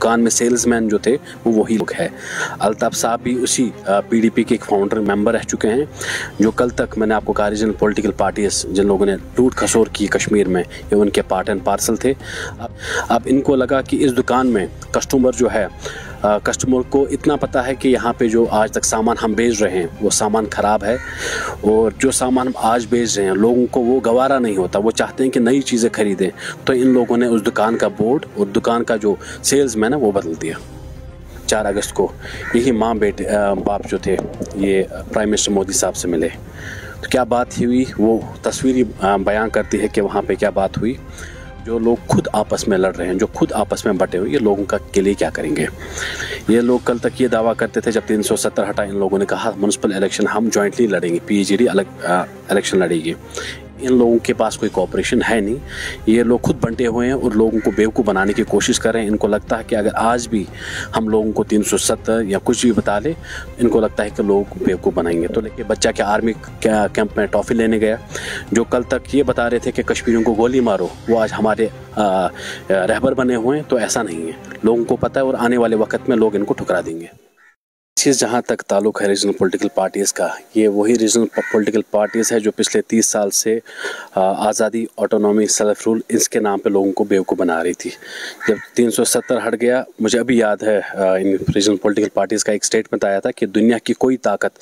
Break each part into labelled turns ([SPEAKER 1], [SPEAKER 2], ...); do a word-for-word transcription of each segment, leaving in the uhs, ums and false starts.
[SPEAKER 1] दुकान में सेल्समैन जो थे वो वही लोग हैं। अल्ताफ साहब भी उसी पीडीपी के एक फाउंडर मेंबर रह चुके हैं, जो कल तक मैंने आपको कहा रीजनल पॉलिटिकल पार्टीज जिन लोगों ने लूट खसोर की कश्मीर में, ये उनके पार्ट एंड पार्सल थे। अब अब इनको लगा कि इस दुकान में कस्टमर जो है, कस्टमर को इतना पता है कि यहाँ पे जो आज तक सामान हम बेच रहे हैं वो सामान ख़राब है, और जो सामान हम आज बेच रहे हैं लोगों को वो गवारा नहीं होता, वो चाहते हैं कि नई चीज़ें खरीदें। तो इन लोगों ने उस दुकान का बोर्ड और दुकान का जो सेल्समैन है वो बदल दिया। चार अगस्त को यही माँ बेटे बाप जो थे ये प्राइम मिनिस्टर मोदी साहब से मिले, तो क्या बात हुई वो तस्वीर बयां करती है कि वहाँ पे क्या बात हुई। जो लोग खुद आपस में लड़ रहे हैं, जो खुद आपस में बटे हुए, ये लोगों का के लिए क्या करेंगे। ये लोग कल तक ये दावा करते थे जब तीन सौ सत्तर हटा, इन लोगों ने कहा म्युनिसिपल इलेक्शन हम जॉइंटली लड़ेंगे, पीजीडी अलग इलेक्शन लड़ेगी। इन लोगों के पास कोई कोऑपरेशन है नहीं, ये लोग खुद बंटे हुए हैं और लोगों को बेवकूफ़ बनाने की कोशिश कर रहे हैं। इनको लगता है कि अगर आज भी हम लोगों को तीन सौ सत्तर या कुछ भी बता ले, इनको लगता है कि लोग बेवकूफ़ बनाएंगे। तो लेकिन बच्चा क्या आर्मी कैंप में टॉफ़ी लेने गया, जो कल तक ये बता रहे थे कि कश्मीरियों को गोली मारो, वो आज हमारे रहबर बने हुए हैं। तो ऐसा नहीं है, लोगों को पता है और आने वाले वक्त में लोग इनको ठुकरा देंगे। चीज़ जहाँ तक ताल्लुक़ है रीजनल पॉलिटिकल पार्टीज़ का, ये वही रीजनल पॉलिटिकल पार्टीज़ है जो पिछले तीस साल से आज़ादी, ऑटोनॉमी, सेल्फ रूल इसके नाम पे लोगों को बेवकूफ़ बना रही थी। जब तीन सौ सत्तर हट गया, मुझे अभी याद है इन रीजनल पॉलिटिकल पार्टीज़ का एक स्टेटमेंट आया था कि दुनिया की कोई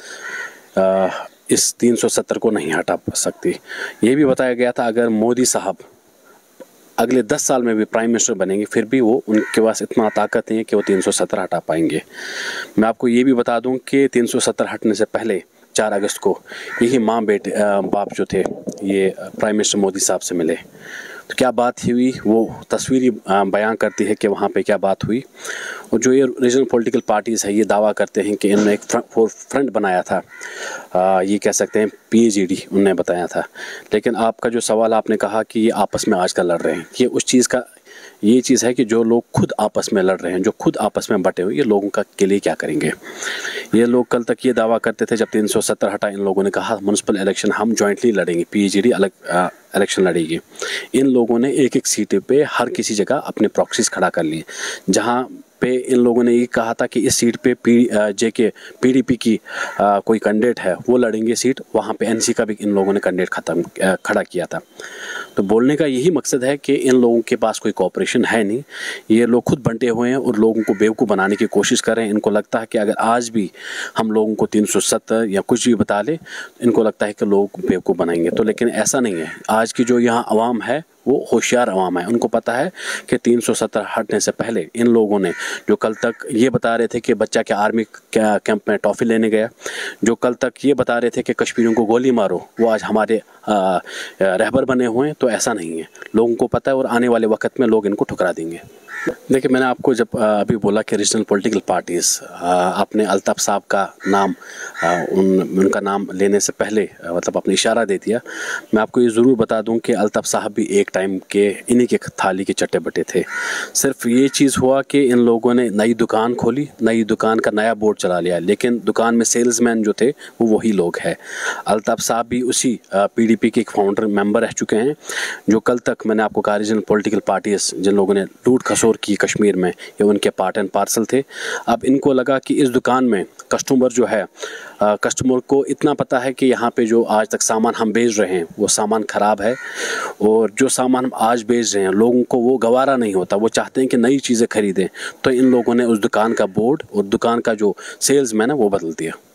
[SPEAKER 1] ताकत इस तीन सौ सत्तर को नहीं हटा सकती। ये भी बताया गया था अगर मोदी साहब अगले दस साल में भी प्राइम मिनिस्टर बनेंगे, फिर भी वो उनके पास इतना ताकत नहीं है कि वो तीन सौ सत्तर हटा पाएंगे। मैं आपको ये भी बता दूं कि तीन सौ सत्तर हटने से पहले चार अगस्त को यही माँ बेटे बाप जो थे ये प्राइम मिनिस्टर मोदी साहब से मिले, तो क्या बात हुई वो तस्वीर बयां करती है कि वहाँ पे क्या बात हुई। और जो ये रीजनल पॉलिटिकल पार्टीज़ है ये दावा करते हैं कि इन्होंने एक फोर फ्रंट बनाया था, आ, ये कह सकते हैं पीजीडी उन्होंने बताया था। लेकिन आपका जो सवाल आपने कहा कि ये आपस में आजकल लड़ रहे हैं, ये उस चीज़ का ये चीज़ है कि जो लोग खुद आपस में लड़ रहे हैं, जो खुद आपस में बटे हुए, ये लोगों का के लिए क्या करेंगे। ये लोग कल तक ये दावा करते थे जब तीन सौ सत्तर हटा, इन लोगों ने कहा म्युनिसिपल इलेक्शन हम जॉइंटली लड़ेंगे, पीजीडी अलग इलेक्शन लड़ेगी। इन लोगों ने एक एक सीट पे हर किसी जगह अपने प्रॉक्सीज खड़ा कर लिए। जहाँ पे इन लोगों ने ये कहा था कि इस सीट पे पी जे के पीडीपी की आ, कोई कैंडिडेट है वो लड़ेंगे सीट, वहाँ पे एनसी का भी इन लोगों ने कैंडिडेट खत्म खड़ा किया था। तो बोलने का यही मकसद है कि इन लोगों के पास कोई कोऑपरेशन है नहीं, ये लोग खुद बंटे हुए हैं और लोगों को बेवकूफ़ बनाने की कोशिश कर रहे हैं। इनको लगता है कि अगर आज भी हम लोगों को तीन सौ सत्तर या कुछ भी बता ले, इनको लगता है कि लोग बेवकूफ़ बनाएंगे। तो लेकिन ऐसा नहीं है। आज की जो यहाँ आवाम है वो होशियार आवाम है, उनको पता है कि तीन सौ सत्तर हटने से पहले इन लोगों ने, जो कल तक ये बता रहे थे कि बच्चा क्या आर्मी कैंप में टॉफ़ी लेने गया, जो कल तक ये बता रहे थे कि कश्मीरियों को गोली मारो, वो आज हमारे रहबर बने हुए हैं। तो ऐसा नहीं है, लोगों को पता है और आने वाले वक्त में लोग इनको ठुकरा देंगे। देखिए, मैंने आपको जब अभी बोला कि रीजनल पॉलिटिकल पार्टीज़, आपने अल्ताफ साहब का नाम उन उनका नाम लेने से पहले मतलब अपने इशारा दे दिया। मैं आपको ये ज़रूर बता दूं कि अल्ताफ साहब भी एक टाइम के इन्हीं के थाली के चट्टे बटे थे। सिर्फ ये चीज़ हुआ कि इन लोगों ने नई दुकान खोली, नई दुकान का नया बोर्ड चला लिया, लेकिन दुकान में सेल्समैन जो थे वो वही लोग हैं। अल्ताफ साहब भी उसी पीडीपी के एक फाउंडर मेंबर रह चुके हैं, जो कल तक मैंने आपको कहा रीजनल पॉलिटिकल पार्टीज़ जिन लोगों ने लूट खसोर की कश्मीर में, ये उनके पार्ट एंड पार्सल थे। अब इनको लगा कि इस दुकान में कस्टमर जो है, कस्टमर को इतना पता है कि यहाँ पे जो आज तक सामान हम बेच रहे हैं वो सामान ख़राब है, और जो सामान हम आज बेच रहे हैं लोगों को वो गवारा नहीं होता, वो चाहते हैं कि नई चीज़ें खरीदें। तो इन लोगों ने उस दुकान का बोर्ड और दुकान का जो सेल्समैन है वो बदल दिया।